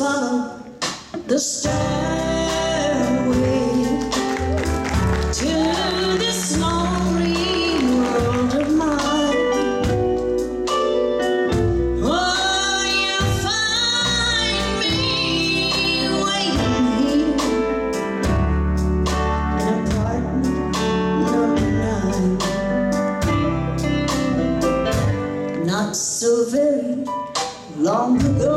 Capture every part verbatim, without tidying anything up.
follow the stairway to this lonely world of mine. Oh, you'll find me waiting here in apartment number nine. Not so very long ago,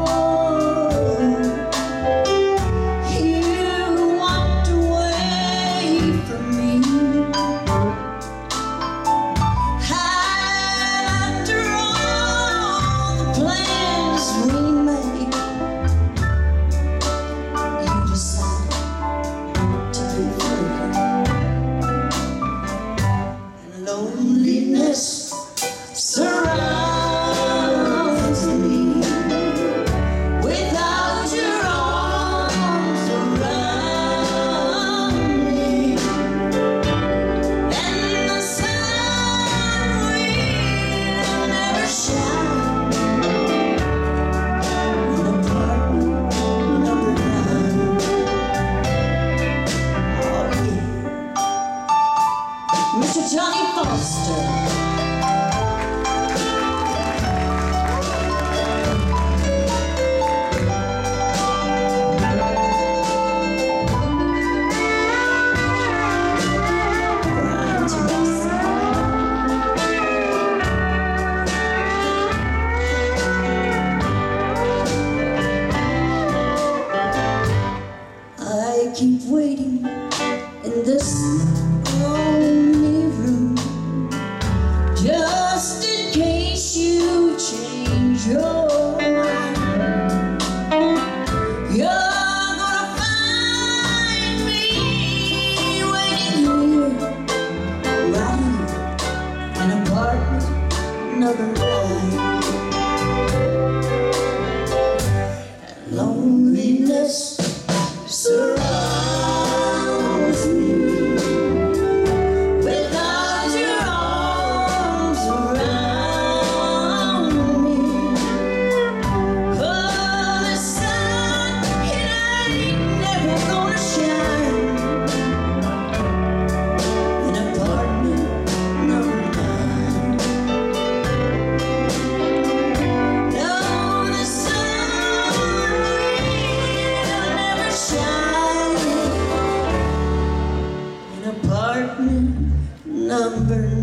loneliness surrounds me. Without your arms around me, and the sun will never shine in apartment number nine. Oh yeah, Mister Johnny Foster. I keep waiting in this lonely room, just in case you change your mind. You're gonna find me waiting here, right here in apartment number nine. And loneliness surrounds me. Without your arms around me, oh, the sun, it ain't never gonna shine in apartment number nine. No, the sun will never shine in apartment number nine.